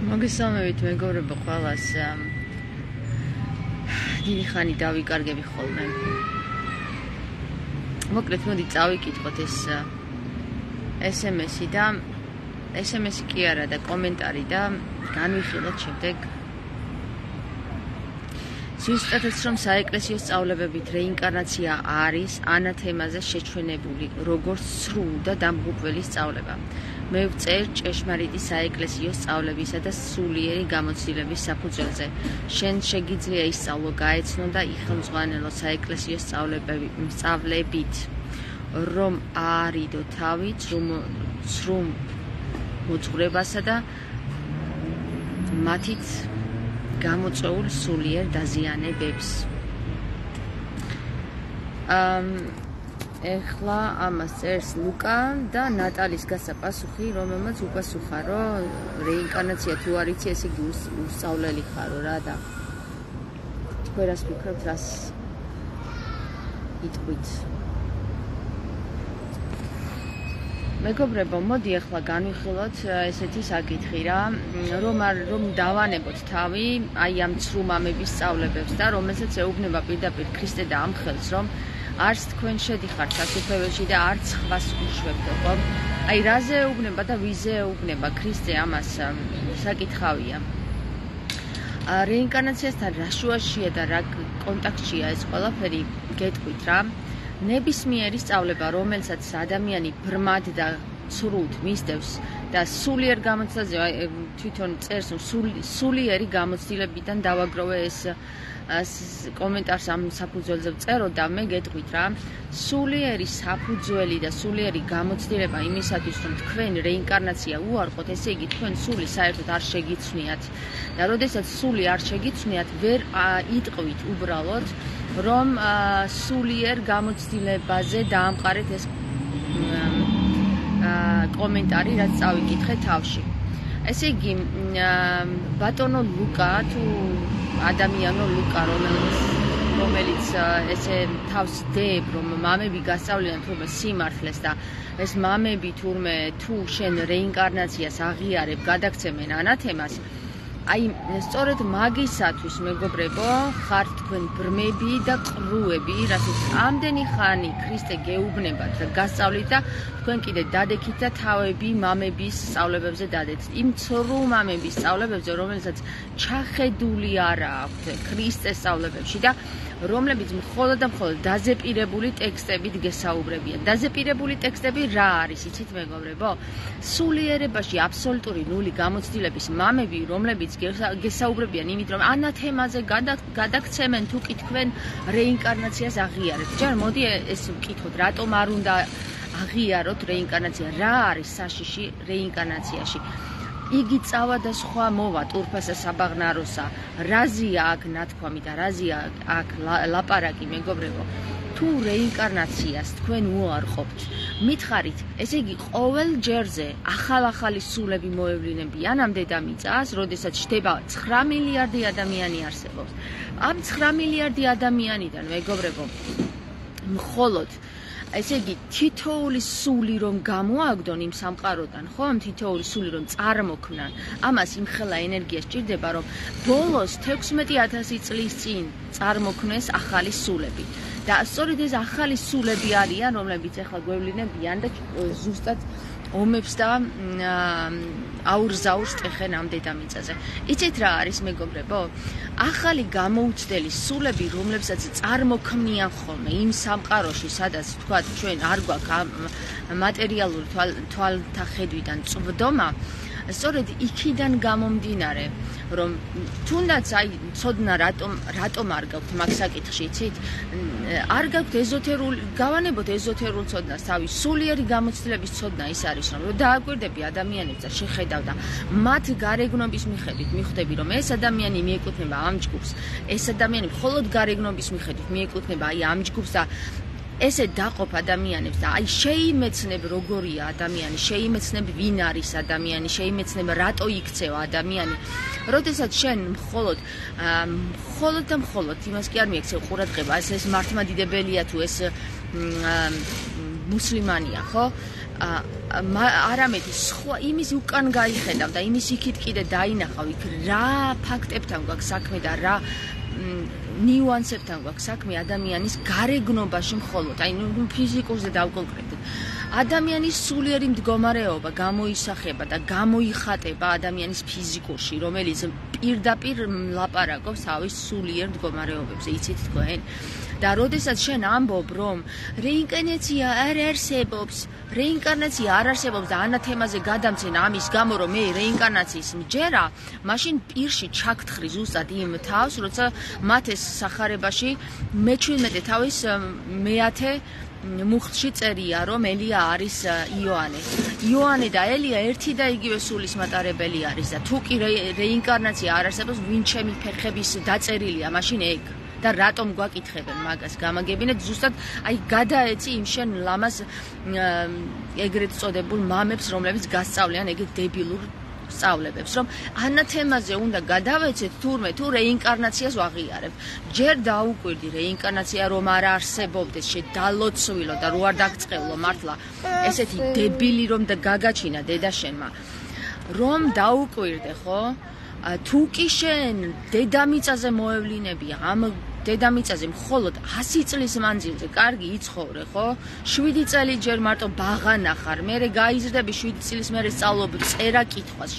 მოგესალმებით მეგობრებო ყველას. დიდი ხანი დავიკარგები ხოლმე. მოკლედ მოდი წავიკითხოთ ეს SMS-ი და SMS-ი კი არა და კომენტარი და განვიხილოთ შემდეგ. ზუსტადაც რომ საეკლესიო სწავლებებით რეინკარნაცია არის ანათემაზე შეჩვენებული როგორც სრულ და დამღუპველი სწავლება. მე ვწერ ჭეშმარიტი საეკლესიო სწავლებისა და სულიერი გამოცდილების საფუძველზე. შენ შეგიძლია ისწავლო, გაეცნო და იხელმძღვანელო საეკლესიო სწავლებით, რომ არიდო თავი ცრუ მოძღვრებასა და მათით გამოწვეულ სულიერ დაზიანებებს. ეხლა ამას წერს ლუკა და ნატალის გასაპასუხი, რომელმაც უპასუხა, რომ რეინკარნაცია თუ არ იცი, ესე იგი უსწავლელი ხარო რა და თქვენ რას ფიქრობთ, რას იტყვით? მეგობრებო, მოდი ახლა განვიხილოთ ესეთი საკითხი რა, რომ დავანებოთ თავი აი ამ ცრუ მამების სწავლებებს და რომელსაც ეუბნება პირდაპირ ქრისტე და ამ ხელს, რომ არც თქვენ შედიხართ სასუფეველში და არც ხვას უშვებდო, ხო? აი რაზე ეუბნება და ვიზე ეუბნება ქრისტე ამას საკითხავია. რეინკარნაციასთან რა შუაშია და რა კონტაქტშია ეს ყველაფერი გეტყვით რა. ნებისმიერი სწავლება, რომელსაც ადამიანი ბრმად და ცრუდ მისდევს და სულიერ გამოცდილებზე თვითონ წერს, სულიერი გამოცდილებიდან დავაგროვე ეს კომენტარს ამ საფუძველზე ვწერო და მე გეტყვით რა, სულიერი საფუძველი და სულიერი გამოცდილება იმისათვის, რომ თქვენ რეინკარნაცია უარყოთ, ესე იგი თქვენ სული საერთოდ არ შეგიცვნიათ და როდესაც სული არ შეგიცვნიათ, ვერ იტყვით უბრალოდ, რომ სულიერ გამოცდილებაზე დაამყარეთ ეს კომენტარი, რაც წავიკითხე თავში. ესე იგი, ბატონო ლუკა თუ ადამიანო ლუკა, რომელიც ესე თავს დებ, რომ მამები გასწავლიან თურმე სიმართლეს და ეს მამები თურმე თუ შენ რეინკარნაციას აღიარებ, გადაგცემენ ანათემას, აი სწორედ მაგისათვის მეგობრებო, ხართ თქვენ ბრმები და ყრუები, რასაც ამდენი ხანი ქრისტე გეუბნებათ და გასწავლით და თქვენ კიდე დადექით და თავები მამების სწავლებებზე დადეთ. იმ ცრუ მამების სწავლებებზე, რომელსაც ჩახედული არა აქვთ ქრისტეს სწავლებებში და რომლებიც მხოლოდ და მხოლოდ დაზეპირებული ტექსტებით გესაუბრებიან. დაზეპირებული ტექსტები რა არის, იცით მეგობრებო? სულიერებაში აბსოლუტური ნული გამოცდილების მამები, რომლებიც გესაუბრებიან იმით, რომ ანათემაზე გადაგცემენ თუ კი თქვენ რეინკარნაციას აღიარებთ. ჯერ მოდი ეს ვკითხოთ, რატომ არ უნდა აღიაროთ რეინკარნაცია? რა არის საშიში რეინკარნაციაში? იგი წავა და სხვა მოვა ტურფასა საბაღნაროსა. რაზია აქ ნათქვამი და რაზია აქ ლაპარაკი მეგობრებო? თუ რეინკარნაციას თქვენ უარყოფთ, მითხარით, ესე იგი ყოველ ჯერზე ახალი სულები მოევლინებიან ამ დედამიწას, როდესაც შთება 9 მილიარდი ადამიანი არსებობს. ამ 9 მილიარდი ადამიანიდან მეგობრებო, მხოლოდ ესე იგი თითოეული სული რომ გამოაგდონ იმ სამყაროდან, ხო, თითოეული სული რომ წარმოქმნან, ამას იმხელა ენერგია სჭირდება, რომ ბოლოს 16,000 წლის წინ წარმოქმნეს ახალი სულები. და სწორედ ეს ახალი სულები არიან, რომლებიც ახლა გვევლინებიან და ზუსტად ომებს და აურზაურს ტეხენ ამ დედამიწაზე. იცით რა არის მეგობრებო? ახალი გამოუცდელი სულები, რომლებსაც წარმოქმნიან ხოლმე იმ სამყაროში, სადაც თქვათ ჩვენ არ გვაქვს მატერიალური თვალთა ხედვიდან წვდომა, სწორედ იქიდან გამომდინარე, რომ თუნდაც აი ცოდნა რატომ არ გაქვთ მაგ საკითხში, იცით? არ გაქვთ ეზოთერული, გავანებოთ ეზოთერულ ცოდნას, თავი სულიერი გამოცდილების ცოდნა ის არის, რომ დააკვირდები ადამიანებს და შეხედავ და მათ გარეგნობის მიხედვით მიხვდები, რომ ეს ადამიანი მიეკუთვნება ამ ჯგუფს, ეს ადამიანი მხოლოდ გარეგნობის მიხედვით მიეკუთვნება აი ამ ჯგუფს და ესე დაყოფ ადამიანებს და აი შეიმეცნებ როგორია ადამიანი, შეიმეცნებ ვინ არის ადამიანი, შეიმეცნებ რატო იქცევა ადამიანი. როდესაც შენ მხოლოდ და მხოლოდ იმას კი არ მიექცევ ყურადღება, ეს მართლმადიდებელია თუ ეს მუსლიმანია, ხო? არამედ სხვა იმის უკან გაიხედავ და იმის იქით კიდე დაინახავ იქ რა ფაქტებთან გვაქვს საქმე და რა ნიუანსებთან გვაქვს საქმე ადამიანის გარეგნობაში მხოლოდ, აი ნუ ფიზიკურზე დავკონკრეტდეთ. ადამიანის სულიერი მდგომარეობა გამოისახება და გამოიხატება ადამიანის ფიზიკურში, რომელიც პირდაპირ ლაპარაკობს თავის სულიერ მდგომარეობებზე, იცით თქვენ? და როდესაც შენ ამბობ, რომ რეინკარნაცია არ არსებობს, რეინკარნაცია არ არსებობს და ანათემაზე გადამცენ ამის გამო, რომ მე რეინკარნაციის მჯერა, მაშინ პირში ჩაგთხრი ზუსტად იმ თავს, როცა მათ ეს სახარებაში მე-17 თავის მე-10 მუხტში წერია, რომ ელია არის იოანე. იოანე და ელია ერთი და იგივე სულის მატარებელი არის და თუ კი რეინკარნაცია არ არსებობს, ვინ ჩემი ფერხების დაწერილია, მაშინ ეგ. და რატომ გვაკითხებენ მაგას? გამაგებინეთ ზუსტად აი გადაეცი იმ შენ ლამას ეგრეთ წოდებულ მამებს, რომლებიც გასწავლიან ეგეთ დებილურ სწავლებებს, რომ ანათემაზე უნდა გადავეცეთ თურმე თუ რეინკარნაციას ვაღიარებ. ჯერ დაუკვირდი რეინკარნაცია რომ არ არსებობდეს, შედალოცვილო და რო არ დაგწყევლო მართლა ესეთი დებილი რომ და გაგაჩინა დედაშენმა. რომ დაუკვირდე, ხო? თუ კი შენ დედამიწაზე მოევლინები ამ დედამიწაზე მხოლოდ 100 წლის მანძილზე კარგი იცხოვრე, ხო? 7 წელი ჯერ მარტო ბაღანა ხარ, მერე გაიზრდები 7 წლის მერე სწავლობ წერა კითხვას,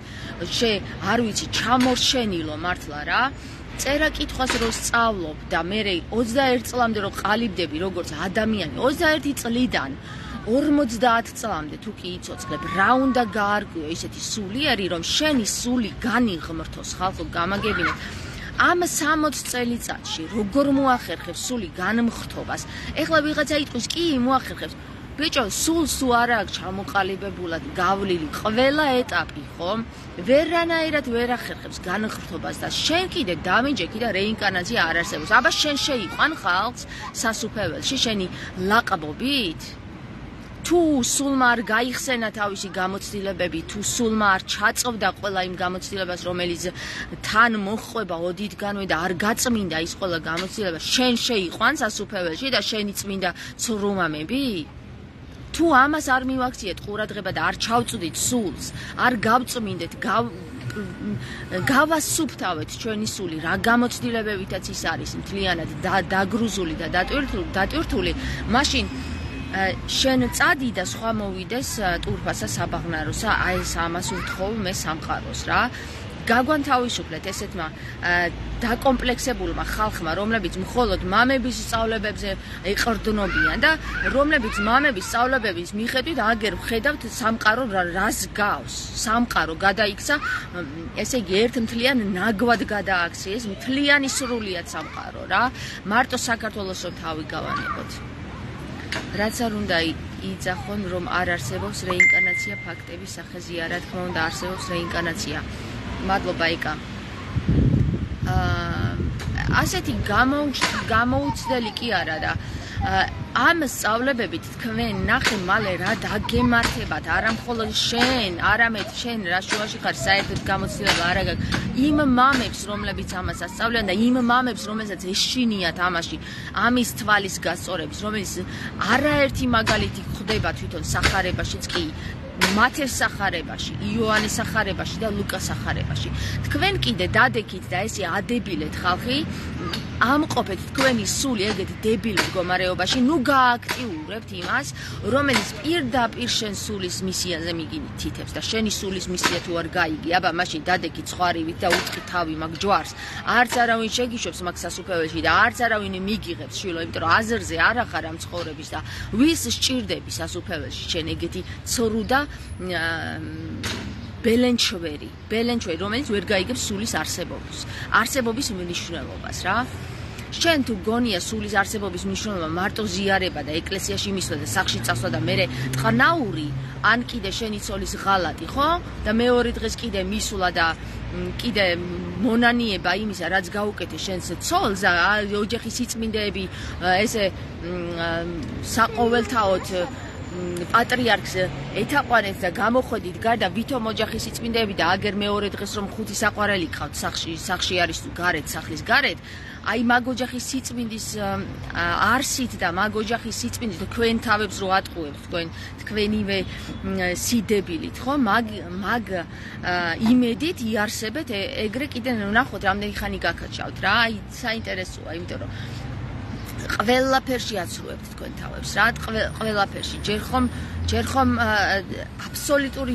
არ ვიცი, ჩამორშენილო მართლა რა. წერა კითხვას რო სწავლობ და მერე 21 წლამდე რო ყალიბდები როგორც ადამიანი, 21 წლიდან 50 წლამდე თუ კი იცოცხლებ, რა უნდა გაარკვიო ისეთი სულიერი, რომ შენი სული განიღმრთოს, ხალხო, გამაგებინეთ. ამ 60 წელიწადში როგორ მოახერხებს სული განმხრთობას? ეხლა ვიღაცა იტყვის, კი, მოახერხებს. ბიჭო, სულს არ აქვს ჩამოყალიბებულად გავლილი ყველა ეტაპი, ხო? ვერანაირად ვერ ახერხებს განმხრთობას და შენ კიდე დამიჯექი და რეინკარნაცია არ არსებობს. აბა შენ შეიყვან ხალხს სასუფეველში შენი ლაყბობით? თუ სულმა არ გაიხსენა თავისი გამოცდილებები, თუ სულმა არ ჩაწვდა ყველა იმ გამოცდილებას, რომელიც თან მოხვება ოდითგანვე და არ გაწმინდა ის ყველა გამოცდილება, შენ შეიყვან სასუფეველში და შენი წმინდა ცრუმამები? თუ ამას არ მივაქციეთ ყურადღება და არ ჩავწვდით სულს, არ გავწმინდეთ, გავასუფთავეთ ჩვენი სული, რა გამოცდილებებითაც ის არის მთლიანად დაგრუზული და დატვირთული, მაშინ შენ წადი და სხვა მოვიდეს ტურფასა საბაღნაროსა, აი ეს ამას უთხოვ მე სამყაროს რა. გაგვანთავისუფლეთ ესეთმა დაკომპლექსებულმა ხალხმა, რომლებიც მხოლოდ მამების სწავლებებზე ეყრდნობიან და რომლებიც მამების სწავლებების მიხედვით აგერ ვხედავთ სამყარო რას გავს. სამყარო გადაიქცა, ესე იგი ერთ მთლიან ნაგვად გადააქციეს, მთლიანი სრულიად სამყარო რა. მარტო საქართველოს რომ თავი გავანებოთ. რაც არ უნდა იძახონ, რომ არ არსებობს რეინკარნაცია ფაქტების სახეზია, რა თქმა უნდა არსებობს რეინკარნაცია. მადლობა ეკა. ასეთი გამოუცდელი კი არა და ამ სწავლებებით თქვენ ნახე მალე რა დაგემართებათ, არა მხოლოდ შენ, არამედ შენ რა შუაში ხარ, საერთოდ გამოცდილება არ აქვს იმ მამებს, რომლებიც ამას ასწავლიან და იმ მამებს, რომელსაც ეშინიათ ამაში, ამის თვალის გასწორების, რომელიც არაერთი მაგალითი ხდება თვითონ სახარებაშიც კი, მათეს სახარებაში, იოანეს სახარებაში და ლუკას სახარებაში. თქვენ კიდე დადექით და ესე ადებილეთ ხალხი, ამყოფეთ თქვენი სული ეგეთ დებილ მდგომარეობაში, ნუ გააქტიურებთ იმას, რომელიც პირდაპირ შენ სულის მისიაზე მიგინითითებს და შენი სულის მისია თუ არ გაიგი, აბა მაშინ დადექით სხვარივით და უწყი თავი მაგ ჯვარს. არც არავინ შეგიშვებს მაგ სასუფეველში და არც არავინ მიგიღებს შვილო, იმიტომ რომ აზრზე არ ახარ ამ ცხოვრების და ვის სჭირდები სასუფეველში შენ ეგეთი ცრუ და ბელენჩვერი, რომელიც ვერ გაიგებს სულის არსებობის მნიშვნელობას რა. შენ თუ გონია სულის არსებობის მნიშვნელობა მარტო ზიარება და ეკლესიაში მისვლა და სახლში წასვლა და მერე ტყნაური, ან კიდე შენი ცოლის ღალატი, ხო? და მეორე დღეს კიდე მისვლა და კიდე მონანიება იმისა, რაც გაუკეთე შენს ცოლს, ოჯახის სიწმინდეები, ესე საყოველთაოდ პატრიარქს ეთაყვანეთ და გამოხოდით გარდა ვითომ ოჯახის სიწმინდეები და აგერ მეორე დღეს რომ ხუთი საყვარელი ყავთ სახში არის გარეთ სახლის გარეთ აი მაგ ოჯახის სიწმინდის არსით და მაგ ოჯახის სიწმინდის თქვენ თავებს რო ატყუებთ თქვენივე სიდებილით ხო მაგ იმედით იარსებეთ ეგრე კიდე ნახოთ რამდენი ხანი გაქაჩავთ რა აი საინტერესოა იმიტომ რომ ყველაფერში აცრუებთ თქვენ თავებს რა ყველაფერში ჯერ ხომ აბსოლუტური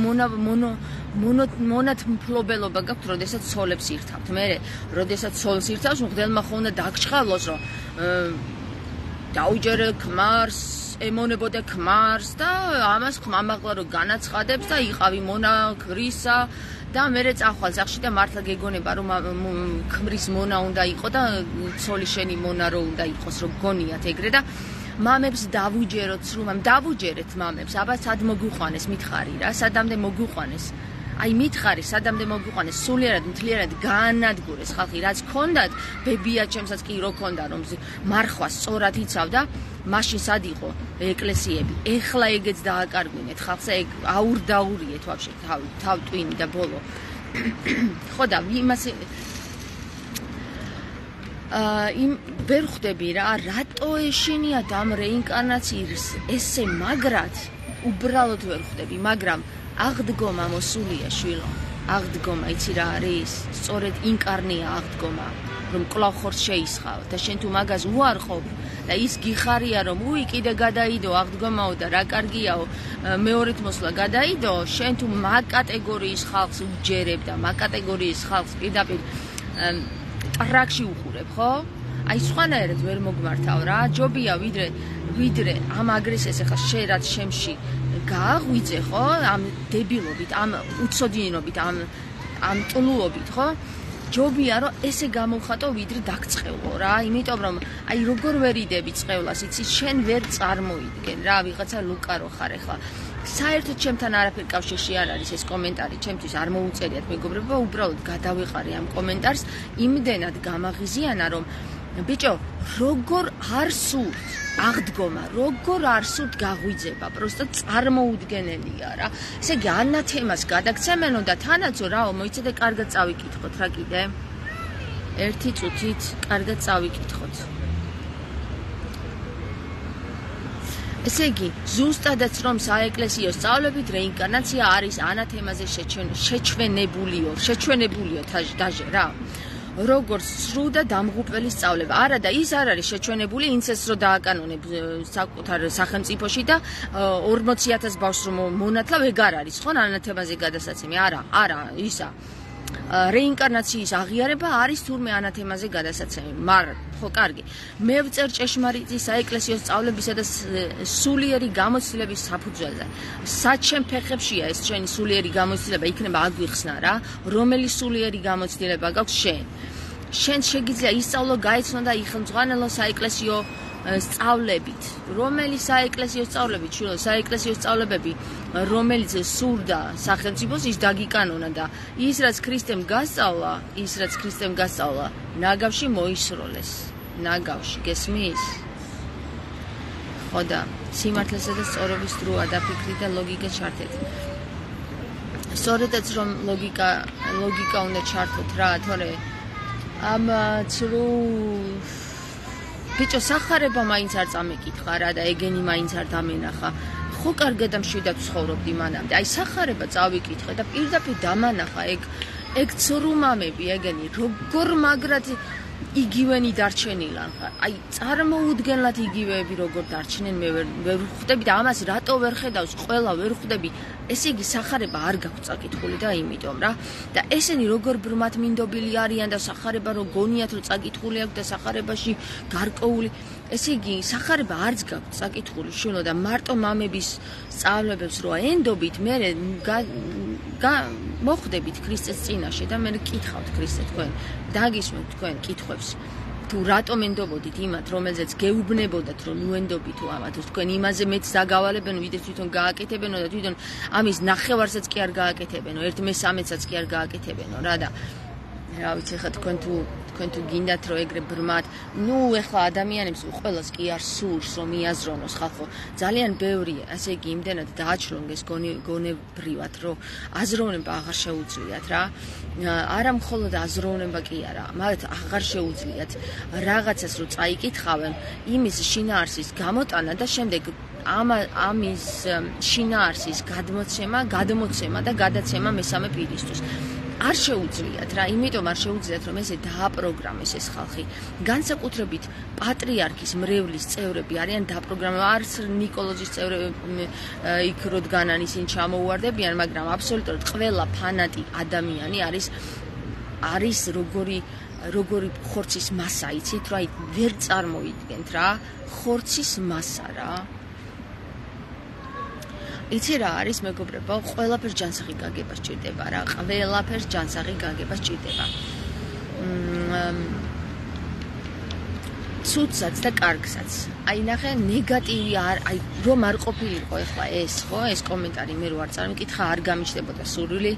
მონათმფლობელობა გაქვთ როდესაც ცოლებს ირთავთ მე როდესაც ცოლს ირთავს მღვდელმა ხო უნდა დაგჭხალოს რომ დაუჯერე ქმარს ემონებოდა ქმარს და ამას ხმამაღლა რომ განაცხადებს და იყავი მონა ქრისა და მერე წახვალ სახში და მართლა გეგონება რომ ქმრის მონა უნდა იყო და ცოლი შენი მონა რო უნდა იყოს რომ გონიათ ეგრე და მამებს დავუჯეროთ სრულ დავუჯერეთ მამებს აბა სად მოგვიყვანეს მითხარი რა სადამდე მოგვიყვანეს აი მითხარი სადამდე მოგვიყვანეს სულიერად მთლიანად გაანადგურეს ხალხი რაც ქონდათ ბებია ჩემსაც კი რო ქონდა რომ მარხვა სწორად იცავდა მაშინ სად იყო ეკლესიები ეხლა ეგეც დააკარგვინეთ ხალხს ეგ აურდაურიეთ ვაფშე თავ ტვინი და ბოლო ხო და იმას იმ ვერ ხვდები რა რატო ეშინიათ ამ რეინკარნაციას ესე მაგრად უბრალოდ ვერ ხვდები მაგრამ აღდგომა მოსულია შვილო აღდგომა იცი რა არის სწორედ ინკარნია აღდგომა რომ კვლავ ხორცს შეისხავ და შენ თუ მაგას უარყოფ და ის გიხარია რომ უი კიდე გადაიდო აღდგომაო და რა კარგიაო მეორეთ მოსვლა გადაიდო შენ თუ მაგ კატეგორიის ხალხს უჯერებ და მაგ კატეგორიის ხალხს პირდაპირ ტრაქში უხურებ ხო აი სხვანაირად ვერ მოგმართავ რა ჯობია ვიდრე ამ აგრესიას ახლა შენ რაც შემში გააღვიძე ხო ამ დებილობით ამ უცოდინობით ამ ტლუობით ხო ჯობია რომ ესე გამოვხატო ვიდრე დაგწყევლო რა იმიტომ რომ აი როგორ ვერ იდები წყევლას იცი შენ ვერ წარმოიდგენ რა ვიღაცა ლუკა რო ხარ ახლა საერთოდ ჩემთან არაფერ კავშირში არ არის ეს კომენტარი ჩემთვის არ მოუწერიათ მეგობრებო უბრალოდ გადავიყარე ამ კომენტარს იმდენად გამაღიზიანა რომ ბიჭო როგორ არ სურთ აღდგომა როგორ არ სურთ გაღვიძება პროსტო წარმოუდგენელია რა ესე იგი ანათემას გადაგცემენო და თანაცო რაო მოიცადე კარგად წავიკითხოთ რა კიდე ერთი წუთით კარგად წავიკითხოთ ესე იგი ზუსტადაც რომ საეკლესიო სწავლებით რეინკარნაცია არის ანათემაზე შეჩვენებულიო დაჟე რა როგორც სრულ და დამღუპველი სწავლება. არა და ის არ არის შეჩვენებული ინცესტს რო დააკანონებ საკუთარ სახელმწიფოში და 40,000 ბავშვს რომ მონათლავ ეგ არ არის ხო ანათემაზე გადასაცემი. არა, ისა. რეინკარნაციის აღიარება არის თურმე ანათემაზე გადასაცემი. მაგრამ ხო კარგი. მე ვწერ ჭეშმარიტი საეკლესიო სწავლებისა და სულიერი გამოცდილების საფუძველზე. საჩემ ფეხებშია ეს ჩვენი სულიერი გამოცდილება იქნება აგვიხსნა რა. რომელი სულიერი გამოცდილება გაქვს შენ? შენ შეგიძლია ისწავლო, გაიცნო და იხელმძღვანელო საეკლესიო სწავლებით. რომელი საეკლესიო სწავლებით, შვილო, საეკლესიო სწავლებები, რომელიც სურდა სახელმწიფოს, ის დაგიკანონა და ის რაც ქრისტემ გასწავლა, ნაგავში მოისროლეს. ნაგავში, გესმის? ხო და სიმართლესა და სწორობის დროა დაფიქრი და ლოგიკა ჩართეთ. სწორედაც რომ ლოგიკა უნდა ჩართოთ რა, თორე ამ ცრუ ბიჭო სახარება მაინც არ წამეკითხა რა და ეგენი მაინც არ დამენახა. ხო კარგად და მშვიდად ცხოვრობდი მანამდე. აი სახარება წავიკითხე და პირდაპირ დამანახა ეგ ცრუ მამები ეგენი როგორ მაგრად იგივენი დარჩენილან ხარ. აი წარმოუდგენლად იგივეები როგორ დარჩნენ მე ვერ ხვდები და ამას რატო ვერ ხედავს ყველა ვერ ხვდები. ესე იგი სახარება არ გაქვს წაკითხული და იმიტომ რა და ესენი როგორ ბრმად მინდობილი არიან და სახარება რო გონიათ რომ წაკითხული აქვს და სახარებაში გარკვეული ესე იგი სახარება არც გაქვს წაკითხული შვილო და მარტო მამების სწავლებებს რო ენდობით მე მოხდებით ქრისტეს წინაშე და მე კითხავთ ქრისტე თქვენ დაგისმენთ თქვენ კითხვებს თუ რატომ ენდობოდით იმათ რომელზეც გეუბნებოდათ რომ ნუენდობი თუ ამათ თქვენ იმაზე მეც დაგავალებენ ვიდრე თვითონ გააკეთებენო და თვითონ ამის ნახევარსაც კი არ გააკეთებენო 1/3-საც კი არ გააკეთებენო რა და რა ვიცი ხა თქვენ თქვენ თუ გინდათ რომ ეგრე ბრმად, ნუ ეხლა ადამიანებს ყველას კი არ სურს რომ მიაზრონოს ხალხო. ძალიან ბევრია, ასე იგი იმდენად დააჩლონგეს გონებრივად, რომ აზროვნება აღარ შეუძლიათ რა. არა მხოლოდ აზროვნება კი არა, მათ აღარ შეუძლიათ რაღაცას რომ წაიკითხავენ, იმის შინაარსის გამოტანა და შემდეგ ამის შინაარსის გადმოცემა და გადაცემა მესამე პირისთვის. არ შეუძლიათ რა, იმიტომ არ შეუძლიათ რომ ესე დააპროგრამეს ეს ხალხი. განსაკუთრებით პატრიარქის მრევლის წევრები არიან დააპროგრამებული, არც ნიკოლოზის წევრები იქ როდგანან ისინი ჩამოუვარდებიან, მაგრამ აბსოლუტურად ყველა ფანატი ადამიანი არის როგორი ხორცის მასა, იცით რა, ვერ წარმოიდგენთ რა, ხორცის მასა რა. იცი რა არის მეგობრებო, ყველაფერს ჯანსაღი გაგება სჭირდება რა, ყველაფერს ჯანსაღი გაგება სჭირდება. ცუდსაც და კარგსაც. აი ნახე, ნეგატივი რომ არ ყოფილიყო ეხლა ეს, ხო, ეს კომენტარი მე რო არ წარმიკითხა, არ გამიჩნდებოდა სურვილი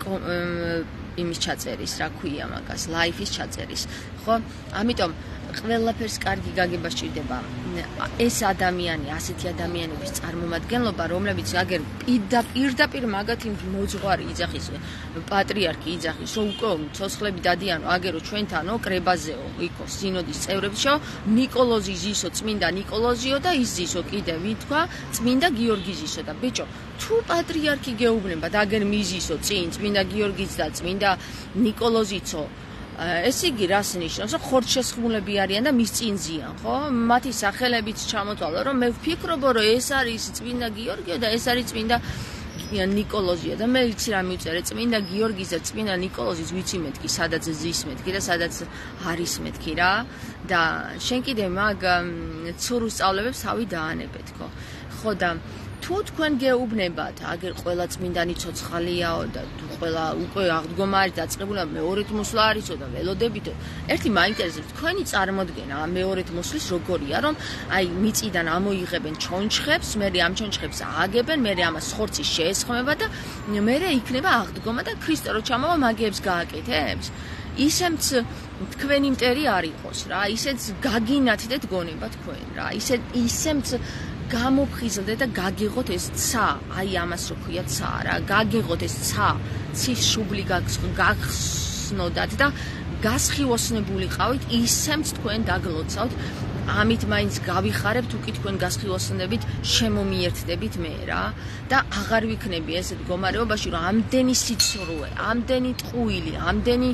იმის ჩაწერის, რა ქვია მაგას, ლაიფის ჩაწერის, ხო? ამიტომ ყველაფერს კარგი გაგება სჭირდება. ეს ადამიანი, ასეთი ადამიანების წარმომადგენლობა, რომლებიც აგერ პირდაპირ მაგათი მოძღვარი იძახის, პატრიარქი იძახის, რომ უკვე ცოცხლები დადიანო, აგერო ჩვენთანო კრებაზეო, იქო სინოდის წევრებშო, ნიკოლოზი ზისო, წმინდა ნიკოლოზიო და ის ზისო კიდე ვითქვა, წმინდა გიორგი ზისო და ბიჭო, თუ პატრიარქი გეუბნება და აგერ მიზისო წინ, წმინდა გიორგიც და წმინდა ნიკოლოზიცო, ეს იგი რას ნიშნავს, რომ ხორცშესხმულები არიან და მის წინ ზიან, ხო? მათი სახელებიც ჩამოთვალო, რომ მე ვფიქრობ, რომ ეს არის წმინდა გიორგიო და ეს არის წმინდა ნიკოლოზია და მე ვიცი რა მივწერე, წმინდა გიორგის და წმინდა ნიკოლოზის ვიცი მეთქი, სადაც ზის მეთქი და სადაც არის მეთქი რა და შენ კიდე მაგ ცურუს სწავლებებს თავი დაანებეთ, ხო და თუ თქვენ გეუბნებათ, აგერ ყველა წმინდანი ცოცხალიაო და თუ ყველა უკვე აღდგომა არის დაწყებული, მეორედ მოსვლა არისო და ველოდებითო. ერთი მაინტერესებს თქვენი წარმოდგენა მეორედ მოსვლის როგორია, რომ აი მიწიდან ამოიღებენ ჩონჩხებს, მერე ამ ჩონჩხებს ააგებენ, მერე ამას ხორცის შეესხმება და მერე იქნება აღდგომა და ქრისტე რო ჩამოვა მაგიებს გააკეთებს. ისემც თქვენი მტერი არ იყოს რა, ისეც გაგინათდეთ გონება თქვენ რა, ისემც გამოფხიზლდეთ და გაგიღოთ ეს ცა, აი ამას რო ქვია ცა რა, გაგიღოთ ეს ცა, ცის შუბლი გახსნოდათ და გასხივოსნებულიყავით, ისემც თქვენ დაგლოცავთ, ამით მაინც გავიხარებ, თუ კი თქვენ გასხივოსნებით შემომიერთდებით მე რა და აღარ ვიქნები ესეთ მდგომარეობაში, რომ ამდენი სიცრუე, ამდენი ტყუილი, ამდენი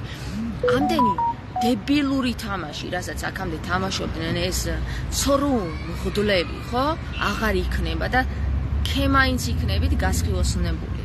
დებილური თამაში, რასაც აქამდე თამაშობდნენ ეს ცორუ მღვდლები, ხო? აღარ იქნება და ქემაინც იქნებით გასხივოსნებული.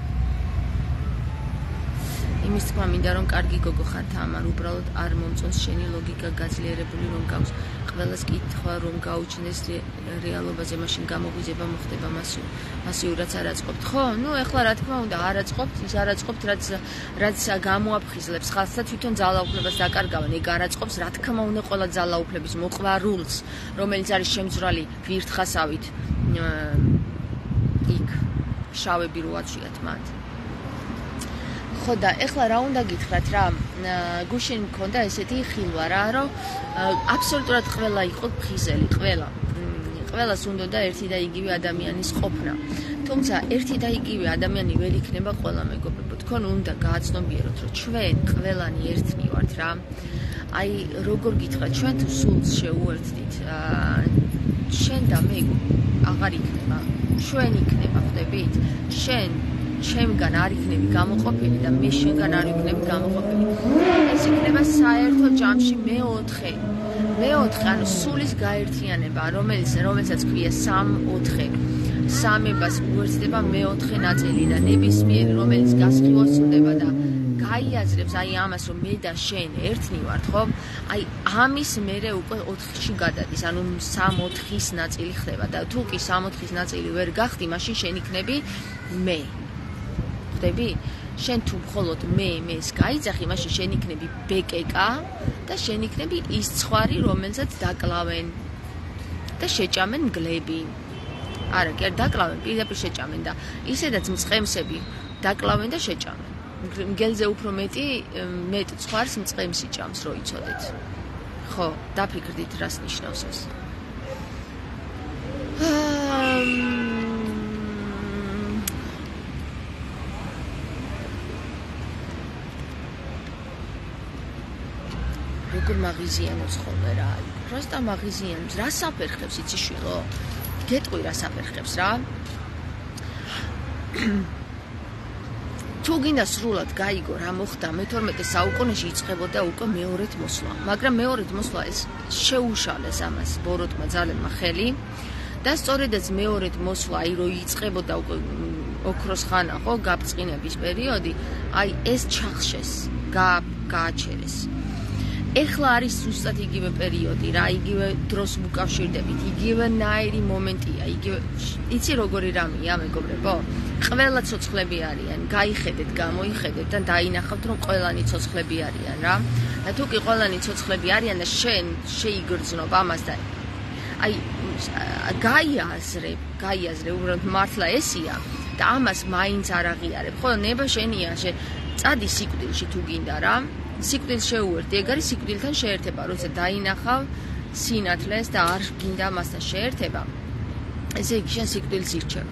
იმის თქმა მინდა რომ კარგი გოგო ხარ თამარ, უბრალოდ არ მომწონს შენი ლოგიკა გაძლიერებული რომ გაქვს. ყველას კითხვა რომ გაუჩნდეს რეალობაზე, მაშინ გამოგვიზება მოხდება მასიურაც არ აწყობთ. ხო, ნუ ეხლა რა თქმა უნდა არ აწყობთ, ის არ აწყობთ, რაც გამოაფხიზლებს ხალხს და თვითონ ძალაუფლებას დაკარგავენ. ეგ არ აწყობს, რა თქმა უნდა, ყველა ძალაუფლების მოყვარულს, რომელიც არის შემძვრალი გვირთხასავით იქ შავები რო აწვიათ მათ. ხო და ეხლა რა უნდა გითხრათ რა, გუშინ მქონდა ესეთი ხილვა რა, რომ აბსოლუტურად ყველა იყო ხიზელი, ყველას უნდა ერთი და იგივე ადამიანის ყოფნა. თუმცა ერთი და იგივე ადამიანი ვერ იქნება ყველა მეგობრებო. თქვენ უნდა გააცნობიეროთ, რომ ჩვენ ყველანი ერთნი ვართ რა. აი როგორ გითხრათ, ჩვენ თუ სულს შეუერთდით, შენ და მე აღარ იქნება, ჩვენ იქნება, ხვდებით? შენ ჩემგან არ იქნები გამოყოფილი და მე შენგან არ იქნები გამოყოფილი. ეს იქნება საერთო ჯამში მეოთხე, ანუ სულის გაერთიანება, რომელსაც ქვია 3-4. სამებას უერთდება მეოთხე ნაწილი და ნებისმიერი, რომელიც გასხივოსნდება და გაიაზრებს აი ამას, რომ მე და შენ ერთნი ვართ, ხო? აი ამის მერე უკვე 4-ში გადადის, ანუ 3-4-ის ნაწილი ხდება და თუ კი 3-4-ის ნაწილი ვერ გახდი, მაშინ შენ იქნები მე. შენ თუ მხოლოდ მეს გაიძახი, მაშინ შენ იქნები ბეკეკა და შენ იქნები ის ცხვარი, რომელსაც დაკლავენ და შეჭამენ მგლები. არა, კი არ დაკლავენ, პირდაპირ შეჭამენ და ისედაც მწყემსები დაკლავენ და შეჭამენ. მგელზე უფრო მეტ ცხვარს მწყემსი ჭამს რო იცოდეთ. ხო, დაფიქრდით რას ნიშნავს ეს. როგორ მაგიზიანებს ხოლმე რა. პროსტა მაგიზიანებს, რას აფერხებს იცი შვილო? გეტყვი რას აფერხებს რა. თუ გინდა სრულად გაიგო რა მოხდა მე-12 საუკუნეში იწყებოდა უკვე მეორედ მოსვლა. მაგრამ მეორედ მოსვლა ეს შეუშალეს ამას ბოროტმა ძალებმა ხელი და სწორედაც მეორედ მოსვლა აი რო იწყებოდა უკვე ოქროს ხანა ხო გაბწყინების პერიოდი აი ეს ჩახშეს გააჩერეს. ეხლა არის ზუსტად იგივე პერიოდი რა, იგივე დროს მუკავშირდებით, იგივე ნაირი მომენტია, იგივე იცი როგორი რამეა მეგობრებო? ყველა ცოცხლები არიან, გაიხედეთ, გამოიხედეთ და დაინახავთ რომ ყველანი ცოცხლები არიან რა. და თუ კი ყველანი ცოცხლები არიან და შენ შეიგრძნობ ამას და აი გაიაზრე უბრალოდ მართლა ესია და ამას მაინც არ აღიარებ. ხო, ნება შენია, წადი სიკვდილში თუ გინდა რა. სიკვდილს შეუერთდი, ეგ არის სიკვდილთან შეერთება, როცა დაინახავ სინათლეს და არ გინდა მასთან შეერთება. ესე იგი შენ სიკვდილს ირჩევ.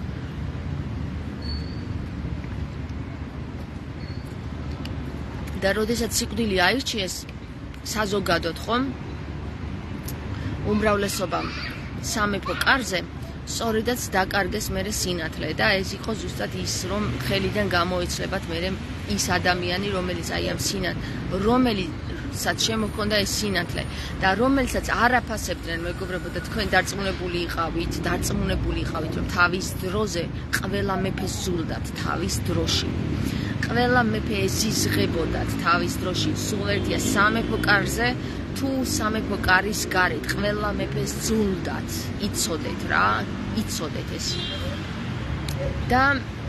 და როდესაც სიკვდილი აირჩიეს საზოგადოდ ხომ უმრავლესობამ სამეფო კარზე სწორედაც დაკარგეს მერე სინათლე და ეს იყო ზუსტად ის რომ ხელიდან გამოეცლებათ მერე ის ადამიანი რომელიც აი ამ რომელიცაც შემოქონდა ეს სინათლე და რომელსაც არ აფასებდნენ მეგობრებო და თქვენ დარწმუნებული იყავით რომ თავის დროზე ყველა მეფე ზულდათ თავის დროში ყველა მეფე ეზიზღებოდათ თავის დროში სულ ერთია სამეფო კარზე თუ სამეფო კარის გარეთ ყველა მეფეს ზულდათ იცოდეთ რა იცოდეთ ეს და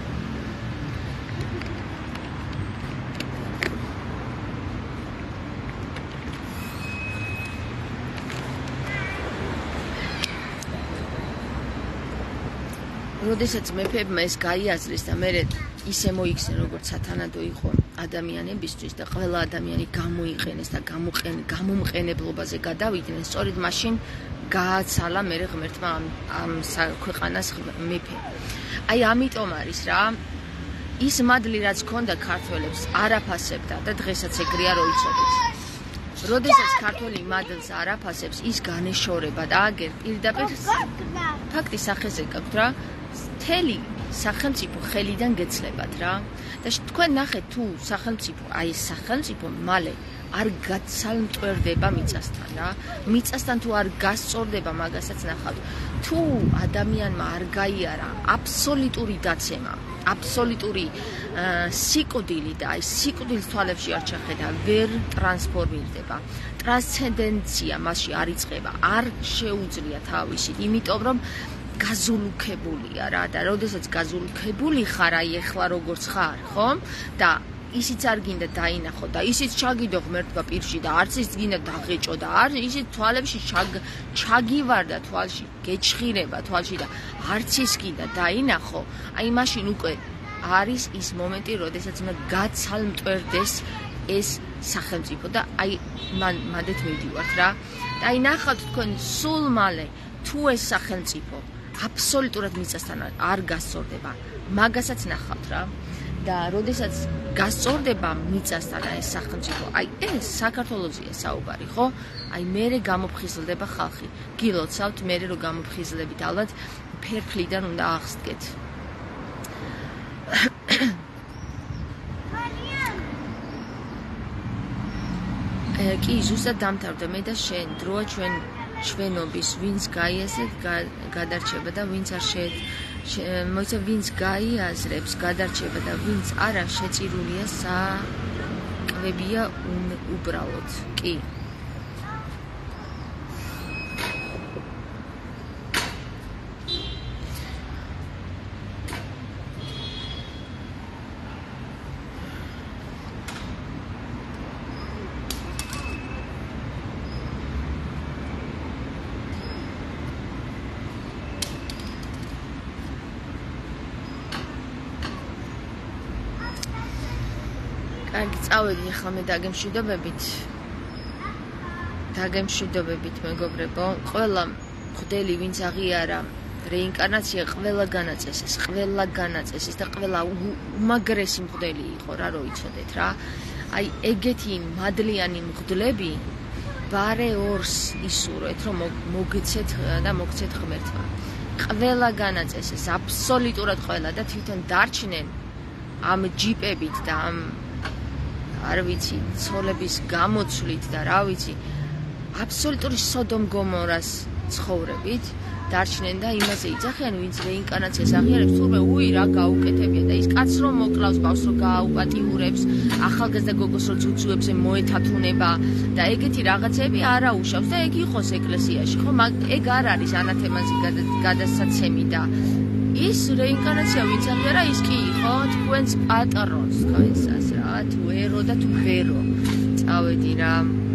როდესაც მეფეებმა ეს გაიაზრეს და მერე ისე მოიქცნენ როგორც სათანადო იყო ადამიანებისთვის და ყველა ადამიანი გამოიყენეს და გამომყენებლობაზე გადავიდნენ სწორედ მაშინ გააცალა მერე ღმერთმა ამ ქვეყანას მეფე აი ამიტომ არის რა ის მადლი რაც ქონდა ქართველებს არ აფასებდა და დღესაც ეგრეა რო იცოდეთ როდესაც ქართველი მადლს არ აფასებს ის განეშორება და აგერ პირდაპირ ფაქტის სახეზე გაქვთ რა მთელი სახელმწიფო ხელიდან გეცლებათ რა და თქვენ ნახეთ თუ სახელმწიფო აი ეს სახელმწიფო მალე არ გაცალმტვერდება მიწასთან რა მიწასთან თუ არ გასწორდება მაგასაც ნახავთ თუ ადამიანმა არ გაიარა აბსოლუტური დაცემა აბსოლუტური სიკვდილი და აი სიკვდილის თვალებში არ ჩახედა ვერ ტრანსფორმირდება ტრანსცენდენცია მასში არ იწყება არ შეუძლია თავისით იმიტომ რომ გაზულუქებულია რა და როდესაც გაზულუქებული ხარ აი ეხლა როგორც ხარ ხო და ისიც არ გინდა დაინახო და ისიც ჩაგიდო ღმერთმა პირში და არც ის გინდა დაღეჭო და არ ისიც თვალებში ჩაგივარდა თვალში გეჩხირება თვალში და არც ის გინდა დაინახო აი მაშინ უკვე არის ის მომენტი როდესაც უნდა გაცალმტვერდეს ეს სახელმწიფო და აი მანდეთ მივდივართ რა და აი ნახავთ თქვენ სულ მალე თუ ეს სახელმწიფო აბსოლუტურად მიწასთან არ გასწორდება მაგასაც ნახავთ რა და როდესაც გასწორდება მიწასთან ეს სახელმწიფო აი ეს საქართველოსია საუბარი ხო აი მერე გამოფხიზლდება ხალხი გილოცავთ მერე რომ გამოფხიზლებით ალბათ ფერფლიდან უნდა აღსდგეთ კი ზუსტად დამთავრდა მე და შენ დროა ჩვენობის ვინც გაიაზრებს გადარჩება და ვინც არ მოიცა ვინც გაიაზრებს გადარჩება და ვინც არა შეწირულია საკვებია უბრალოდ კი კარგი, წავედი ახლა მე დაგემშვიდობებით მეგობრებო. ყველა მღვდელი ვინც აღიარა რეინკარნაცია ყველა განაწესეს და ყველა უმაგრესი მღვდელი იყო რა, რო იცოდეთ რა. აი ეგეთი მადლიანი მღვდლები ბარე ორს ისურვეთ, რომ მოგცეთ და მოგცეთ ღმერთმა. ყველა განაწესეს, აბსოლუტურად ყველა და თვითონ დარჩნენ ამ ჯიპებით და ამ არ ვიცი, ცოლების გამოცვლით და რა ვიცი, აბსოლუტური სოდომ გომორას ცხოვრებით დარჩნენ და იმაზე იძახიან, ვინც რეინკარნაციას აღიარებს, თურმე რა გაუკეთებია და ის კაცს რომ მოკლავს, ბავშვს რომ გააუპატიურებს, ახალგაზრდა გოგოს რომ ძუძუებს მოეთათუნება და ეგეთი რაღაცები არა უშავს და ეგ იყოს ეკლესიაში, ხო? ეგ არ არის ანათემაზე გადასაცემი და ის რეინკარნაცია ვინც აღიარა, ის კი იყო თქვენს პატრონს, თქვენსას რა, თუ ერო და თუ ვერო. წავედი რა.